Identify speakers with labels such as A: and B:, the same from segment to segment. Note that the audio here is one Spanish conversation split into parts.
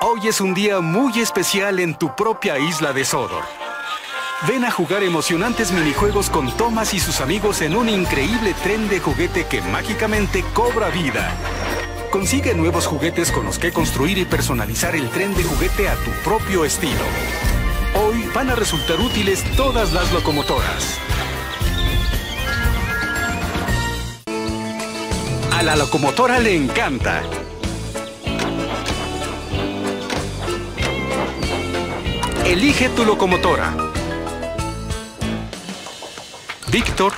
A: Hoy es un día muy especial en tu propia isla de Sodor. Ven a jugar emocionantes minijuegos con Thomas y sus amigos en un increíble tren de juguete que mágicamente cobra vida. Consigue nuevos juguetes con los que construir y personalizar el tren de juguete a tu propio estilo. Hoy van a resultar útiles todas las locomotoras. A la locomotora le encanta. Elige tu locomotora. Víctor.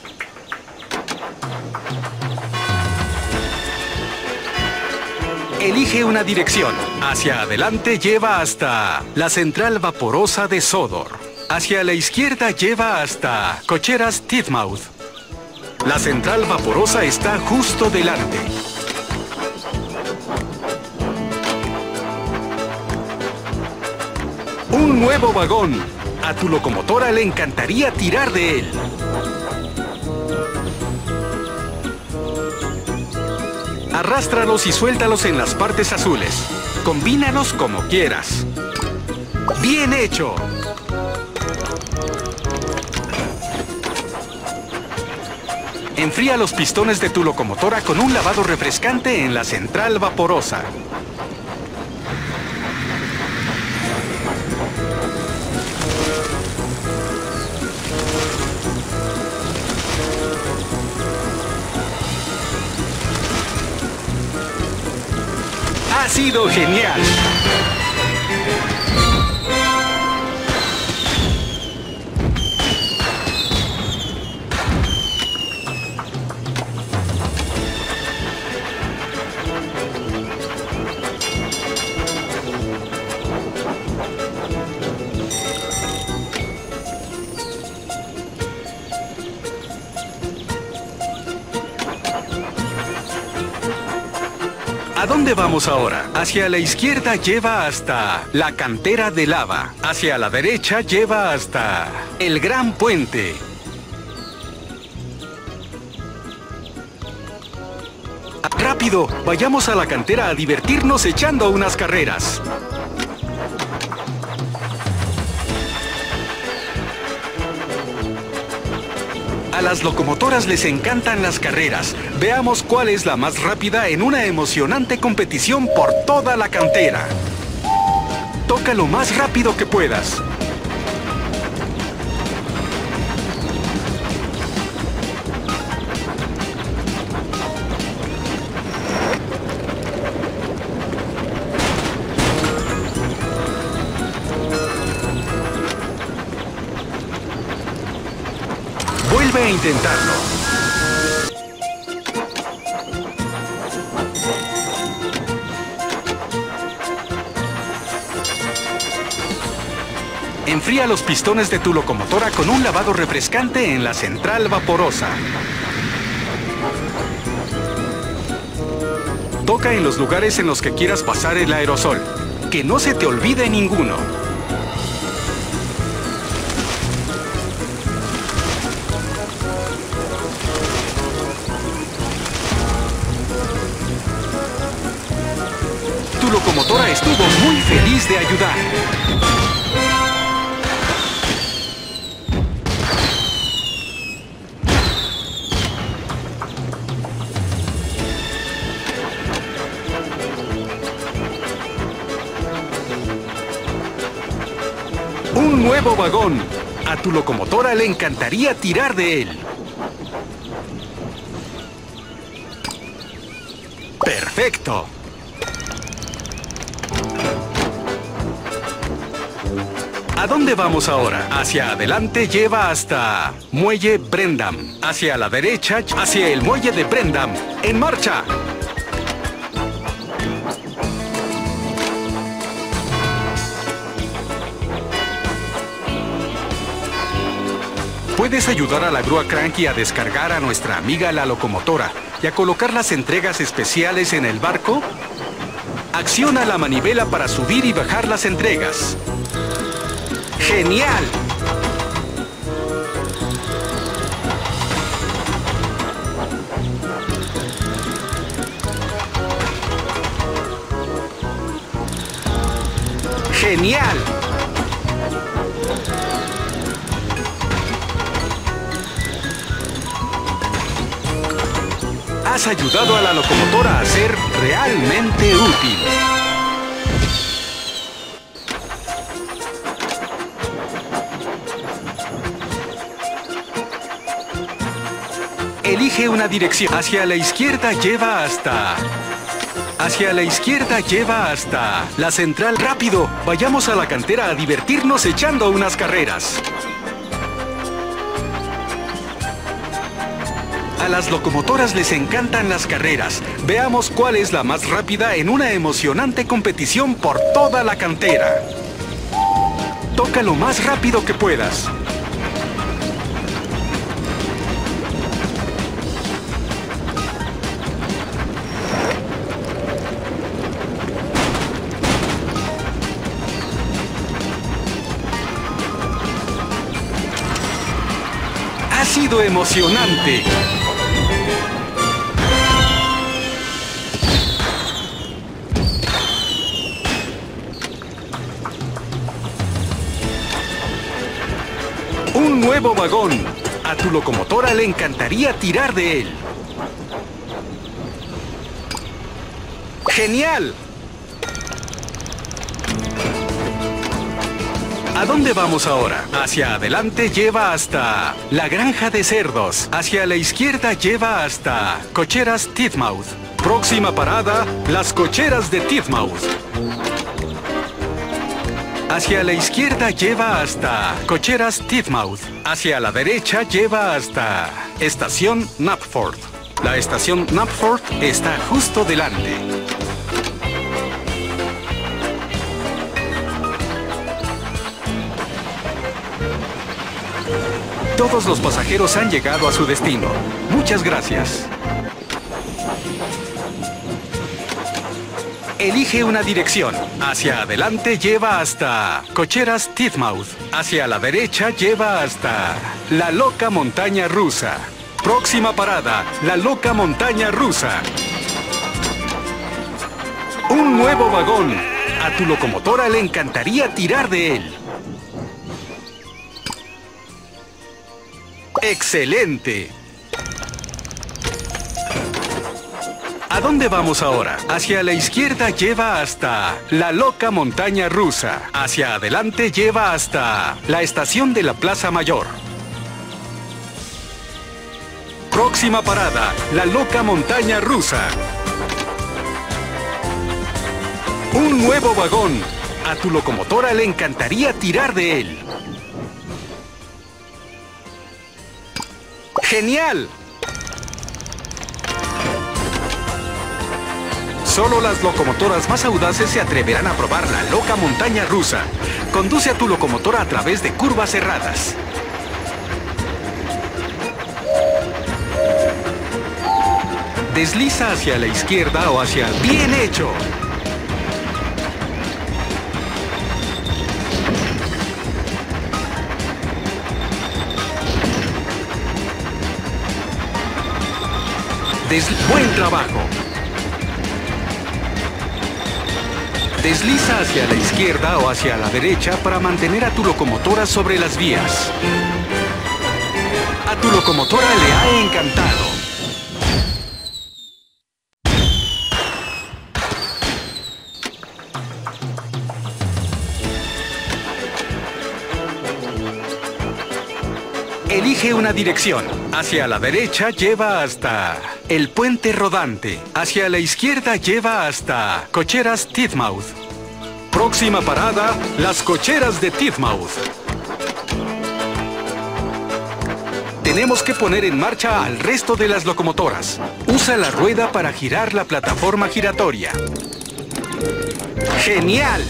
A: Elige una dirección. Hacia adelante lleva hasta la central vaporosa de Sodor. Hacia la izquierda lleva hasta Cocheras Titmouth. La central vaporosa está justo delante. Un nuevo vagón. A tu locomotora le encantaría tirar de él. Arrástralos y suéltalos en las partes azules. Combínalos como quieras. ¡Bien hecho! Enfría los pistones de tu locomotora con un lavado refrescante en la central vaporosa. ¡Ha sido genial! ¿A dónde vamos ahora? Hacia la izquierda lleva hasta la cantera de lava. Hacia la derecha lleva hasta el gran puente. ¡Rápido! Vayamos a la cantera a divertirnos echando unas carreras. A las locomotoras les encantan las carreras. Veamos cuál es la más rápida en una emocionante competición por toda la cantera. Toca lo más rápido que puedas. Vuelve a intentarlo. Enfría los pistones de tu locomotora con un lavado refrescante en la central vaporosa. Toca en los lugares en los que quieras pasar el aerosol. Que no se te olvide ninguno. Tu locomotora estuvo muy feliz de ayudar. Un nuevo vagón. A tu locomotora le encantaría tirar de él. ¡Perfecto! ¿A dónde vamos ahora? Hacia adelante lleva hasta Muelle Brendam. Hacia la derecha, hacia el muelle de Brendam. ¡En marcha! Puedes ayudar a la grúa Cranky a descargar a nuestra amiga la locomotora y a colocar las entregas especiales en el barco. Acciona la manivela para subir y bajar las entregas. ¡Genial! ¡Genial! Has ayudado a la locomotora a ser realmente útil. Elige una dirección. Hacia la izquierda lleva hasta... Hacia la izquierda lleva hasta... La central. ¡Rápido! Vayamos a la cantera a divertirnos echando unas carreras. A las locomotoras les encantan las carreras. Veamos cuál es la más rápida en una emocionante competición por toda la cantera. Toca lo más rápido que puedas. Ha sido emocionante. Un nuevo vagón. A tu locomotora le encantaría tirar de él. ¡Genial! ¿A dónde vamos ahora? Hacia adelante lleva hasta la granja de cerdos. Hacia la izquierda lleva hasta Cocheras Titmouth. Próxima parada, las cocheras de Titmouth. Hacia la izquierda lleva hasta Cocheras Titmouth. Hacia la derecha lleva hasta Estación Knapford. La estación Knapford está justo delante. Todos los pasajeros han llegado a su destino. Muchas gracias. Elige una dirección. Hacia adelante lleva hasta Cocheras Titmouth. Hacia la derecha lleva hasta la Loca Montaña Rusa. Próxima parada, la Loca Montaña Rusa. Un nuevo vagón. A tu locomotora le encantaría tirar de él. ¡Excelente! ¿A dónde vamos ahora? Hacia la izquierda lleva hasta la Loca Montaña Rusa. Hacia adelante lleva hasta la estación de la Plaza Mayor. Próxima parada, la Loca Montaña Rusa. Un nuevo vagón. A tu locomotora le encantaría tirar de él. ¡Genial! Solo las locomotoras más audaces se atreverán a probar la Loca Montaña Rusa. Conduce a tu locomotora a través de curvas cerradas. Desliza hacia la izquierda o hacia... ¡Bien hecho! ¡Buen trabajo! Desliza hacia la izquierda o hacia la derecha para mantener a tu locomotora sobre las vías. A tu locomotora le ha encantado. Elige una dirección. Hacia la derecha lleva hasta el puente rodante. Hacia la izquierda lleva hasta Cocheras Titmouth. Próxima parada, las cocheras de Titmouth. Tenemos que poner en marcha al resto de las locomotoras. Usa la rueda para girar la plataforma giratoria. ¡Genial!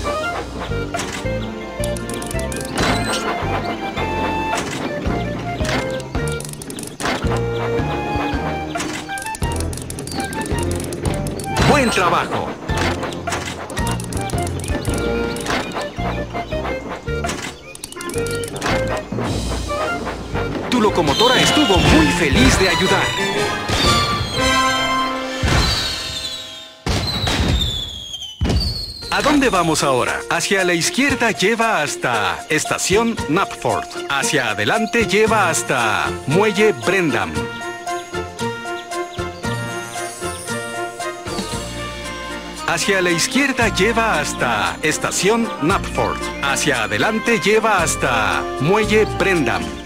A: ¡Buen trabajo! Tu locomotora estuvo muy feliz de ayudar. ¿A dónde vamos ahora? Hacia la izquierda lleva hasta Estación Knapford. Hacia adelante lleva hasta Muelle Brendam. Hacia la izquierda lleva hasta Estación Knapford. Hacia adelante lleva hasta Muelle Brendam.